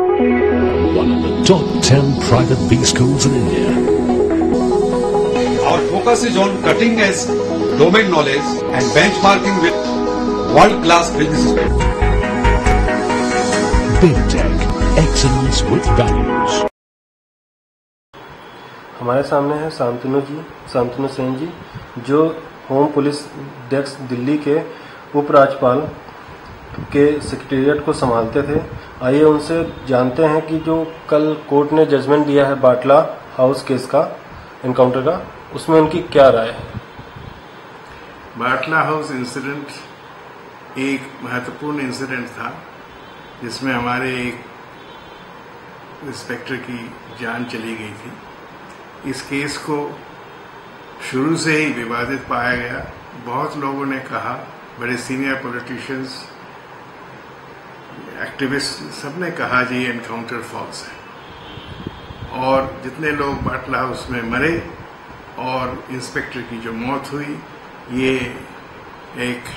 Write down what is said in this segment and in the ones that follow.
One of the top 10 private B schools in India. Our focus is on cutting edge domain knowledge and benchmarking with world-class business schools. BTech, excellence with values. हमारे सामने है शांतनु सेन जी, जो home police desk Delhi के उपराज्यपाल के secretariat को संभालते थे। आइए उनसे जानते हैं कि जो कल कोर्ट ने जजमेंट दिया है बाटला हाउस केस का, एनकाउंटर का, उसमें उनकी क्या राय है। बाटला हाउस इंसिडेंट एक महत्वपूर्ण इंसिडेंट था, जिसमें हमारे एक इंस्पेक्टर की जान चली गई थी। इस केस को शुरू से ही विवादित पाया गया। बहुत लोगों ने कहा, बड़े सीनियर पॉलिटिशियंस, एक्टिविस्ट, सबने कहा जी ये एनकाउंटर फॉल्स है। और जितने लोग बाटला हाउस में मरे और इंस्पेक्टर की जो मौत हुई, ये एक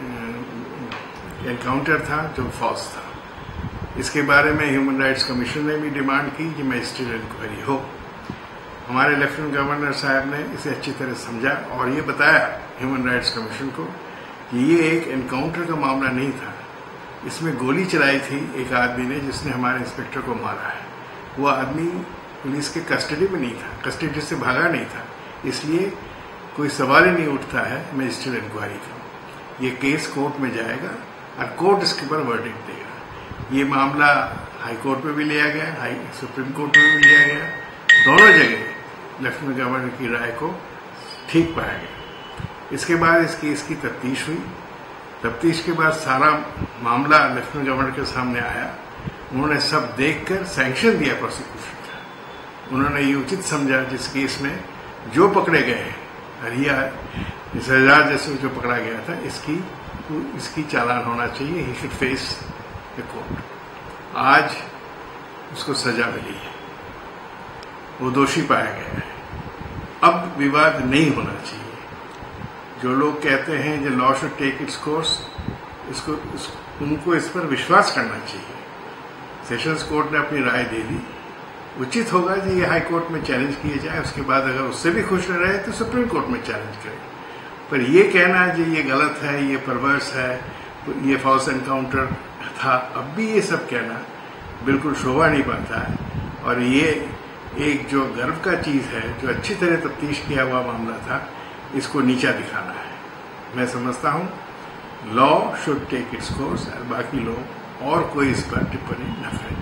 एनकाउंटर था जो फॉल्स था। इसके बारे में ह्यूमन राइट्स कमीशन ने भी डिमांड की कि मजिस्ट्रेट इंक्वायरी हो। हमारे लेफ्टिनेंट गवर्नर साहब ने इसे अच्छी तरह समझा और ये बताया ह्यूमन राइट्स कमीशन को कि ये एक एनकाउंटर का मामला नहीं था। इसमें गोली चलाई थी एक आदमी ने, जिसने हमारे इंस्पेक्टर को मारा है। वो आदमी पुलिस के कस्टडी में नहीं था, कस्टडी से भागा नहीं था, इसलिए कोई सवाल ही नहीं उठता है मजिस्ट्रेट इंक्वायरी का। ये केस कोर्ट में जाएगा और कोर्ट इसके ऊपर वर्डिक्ट देगा। ये मामला हाई कोर्ट में भी लिया गया, सुप्रीम कोर्ट में भी लिया गया। दोनों जगह लेफ्टिनेंट गवर्नर की राय को ठीक पाया गया। इसके बाद इस केस की तफ्तीश हुई। तफ्तीश के बाद सारा मामला लेफ्टिनेंट गवर्नर के सामने आया। उन्होंने सब देखकर सैंक्शन दिया प्रोसिक्यूशन का। उन्होंने ये उचित समझा जिस केस में जो पकड़े गए हैं, हरिया इस हजार जैसे जो पकड़ा गया था, इसकी चालान होना चाहिए। He should face the court. आज उसको सजा मिली है, वो दोषी पाया गया है। अब विवाद नहीं होना चाहिए। जो लोग कहते हैं कि law should take its course, उनको इस पर विश्वास करना चाहिए। सेशंस कोर्ट ने अपनी राय दे दी। उचित होगा कि ये हाई कोर्ट में चैलेंज किए जाए। उसके बाद अगर उससे भी खुश न रहे तो सुप्रीम कोर्ट में चैलेंज करें। पर ये कहना कि ये गलत है, ये परवर्स है, ये फॉल्स एनकाउंटर था, अब भी ये सब कहना बिल्कुल शोभा नहीं पाता है। और ये एक जो गर्व का चीज है, जो अच्छी तरह तफ्तीश किया हुआ मामला था, इसको नीचा दिखाना है। मैं समझता हूं law should take its course और बाकी लोग और कोई इस पर टिप्पणी न करें।